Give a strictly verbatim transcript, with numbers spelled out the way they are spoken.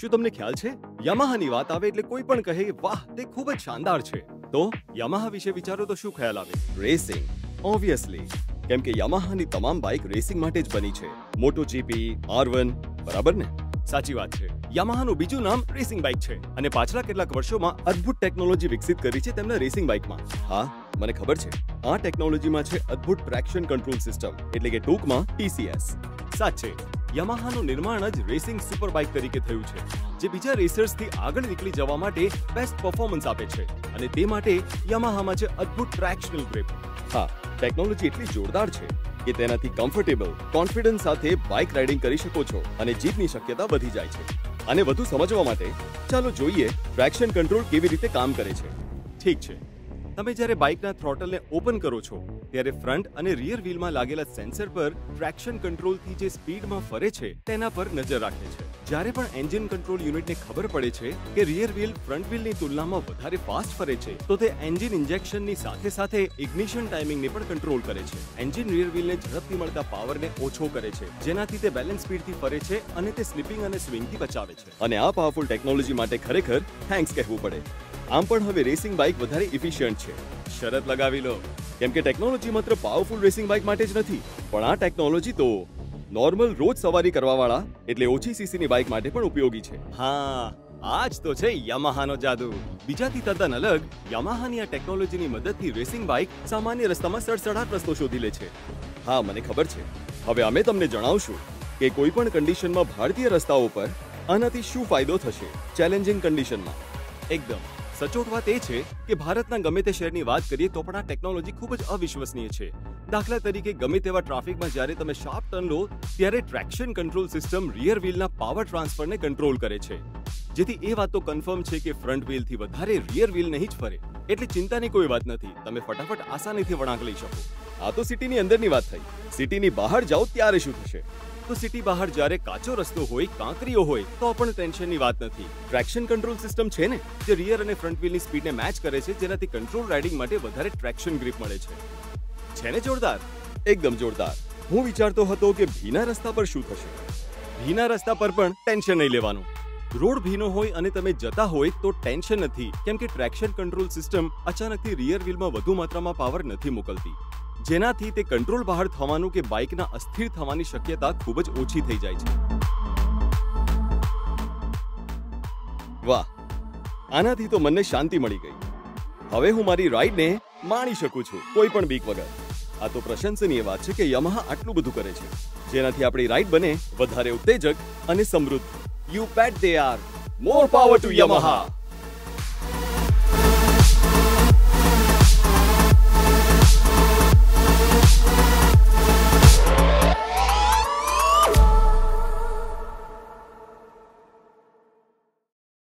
શું તમને ખ્યાલ છે યામાહાની વાત આવે એટલે કોઈ પણ કહે વાહ તે ખૂબ જ શાનદાર છે. તો યામાહા વિશે વિચારો તો શું ખ્યાલ આવે? રેસિંગ, ઓબ્વિયસલી, કેમ કે યામાહાની તમામ બાઇક રેસિંગ માટે જ બની છે. મોટો જીપી, આર વન, બરાબર ને? સાચી વાત છે. યામાહાનું બીજું નામ રેસિંગ બાઇક છે અને પાછલા કેટલાક વર્ષોમાં અદ્ભુત ટેકનોલોજી વિકસિત કરી છે તેમના રેસિંગ બાઇકમાં. હા, મને ખબર છે. આ ટેકનોલોજીમાં છે અદ્ભુત ટ્રેક્શન કંટ્રોલ સિસ્ટમ, એટલે કે ટૂંકમાં ટી સી એસ. સાચે યામાહાનું નિર્માણ જ રેસિંગ સુપર બાઇક તરીકે થયું છે, જે બીજા રેસર્સથી આગળ નીકળી જવા માટે બેસ્ટ પરફોર્મન્સ આપે છે અને તે માટે યામાહામાં છે અદ્ભુત ટ્રેક્શનલ ગ્રીપ. હા, ટેકનોલોજી એટલી જોરદાર છે કે તેનાથી કમ્ફર્ટેબલ, કોન્ફિડન્સ સાથે બાઇક રાઇડિંગ કરી શકો છો અને જીતની શક્યતા વધી જાય છે. અને વધુ સમજવા માટે ચાલો જોઈએ ટ્રેક્શન કંટ્રોલ કેવી રીતે કામ કરે છે. ઠીક છે, તમે જ્યારે બાઇકના થ્રોટલને ઓપન કરો છો ત્યારે ફ્રન્ટ અને રિયર વ્હીલમાં લાગેલા સેન્સર પર ટ્રેક્શન કંટ્રોલથી જે સ્પીડમાં ફરે છે તેના પર નજર રાખે છે. જ્યારે પણ એન્જિન કંટ્રોલ યુનિટને ખબર પડે છે કે રિયર વ્હીલ ફ્રન્ટ વ્હીલની તુલનામાં વધારે ફાસ્ટ ફરે છે, તો તે એન્જિન ઇન્જેક્શનની સાથે સાથે ઇગ્નિશન ટાઈમિંગને પણ કંટ્રોલ કરે છે. એન્જિન રિયર વ્હીલને ઝડપથી મળતા પાવરને ઓછો કરે છે, જેનાથી તે બેલેન્સ સ્પીડથી ફરે છે અને તે સ્લીપિંગ અને સ્વિંગથી બચાવે છે. અને આ પાવરફુલ ટેકનોલોજી માટે ખરેખર થેન્ક્સ કહેવું પડે. આમ પણ હવે રેસિંગ બાઇક વધારે ઇફિશિયન્ટ છે. શરત લગાવી લો, કેમ કે ટેકનોલોજી માત્ર પાવરફુલ રેસિંગ બાઇક માટે જ નથી, પણ આ ટેકનોલોજી તો નોર્મલ રોજ સવારી કરવાવાળા એટલે ઓછી સીસીની બાઇક માટે પણ ઉપયોગી છે. હા, આ જ તો છે યામાહાનો જાદુ. બીજાથી તદ્દન અલગ, યામાહાની આ ટેકનોલોજીની મદદથી રેસિંગ બાઇક સામાન્ય રસ્તામાં સડસડાટ રસ્તો શોધી લે છે. હા, મને ખબર છે. હવે અમે તમને જણાવશું કે કોઈ પણ કન્ડિશનમાં ભારતીય રસ્તાઓ પર આનાથી શું ફાયદો થશે ચેલેન્જિંગ કન્ડિશનમાં. એકદમ સચોટ વાત એ છે કે ભારતના ગમે તે શહેરની વાત કરીએ તો પણ આ ટેકનોલોજી ખૂબ જ અવિશ્વસનીય છે. દાખલા તરીકે ગમે તેવા ટ્રાફિકમાં જ્યારે તમે શાર્પ ટર્ન લો ત્યારે ટ્રેક્શન કંટ્રોલ સિસ્ટમ રિયર વ્હીલના પાવર ટ્રાન્સફરને કંટ્રોલ કરે છે, જેથી એ વાત તો કન્ફર્મ છે કે ફ્રન્ટ વ્હીલથી વધારે રિયર વ્હીલ નહીં જ ફરે. એટલે ચિંતાની કોઈ વાત નથી, તમે ફટાફટ આસાનીથી વળાંક લઈ શકો. આ તો સિટીની અંદરની વાત થઈ. સિટીની બહાર જાઓ ત્યારે શું થશે? તો સિટી બહાર જ્યારે કાચો રસ્તો હોય, કાંકરીઓ હોય, તો પણ ટેન્શનની વાત નથી. ટ્રેક્શન કંટ્રોલ સિસ્ટમ છે ને, જે રિયર અને ફ્રન્ટ વ્હીલની સ્પીડને મેચ કરે છે, જેનાથી કંટ્રોલ રાઇડિંગ માટે વધારે ટ્રેક્શન ગ્રીપ મળે છે. છે ને જોરદાર? એકદમ જોરદાર. હું વિચારતો હતો કે ભીના રસ્તા પર શું થશે. ભીના રસ્તા પર પણ ટેન્શન નહીં લેવાનું. રોડ ભીનો હોય અને તમે જતા હોય તો ટેન્શન નથી, કેમ કે ટ્રેક્શન કંટ્રોલ સિસ્ટમ અચાનકથી રિયર વ્હીલમાં વધુ માત્રામાં પાવર નથી મોકલતી, જેનાથી તે કંટ્રોલ બહાર થવાનું કે બાઇકના અસ્થિર થવાની શક્યતા ખૂબ જ ઓછી થઈ જાય છે. વાહ, આનાથી તો મને શાંતિ મળી ગઈ. હવે હું મારી રાઇડને માણી શકું છું કોઈ પણ બીક વગર. આ તો પ્રશંસનીય વાત છે કે યામાહા આટલું બધું કરે છે, જેનાથી આપણી રાઇડ બને વધારે ઉત્તેજક અને સમૃદ્ધ. You bet they are. More power to Yamaha.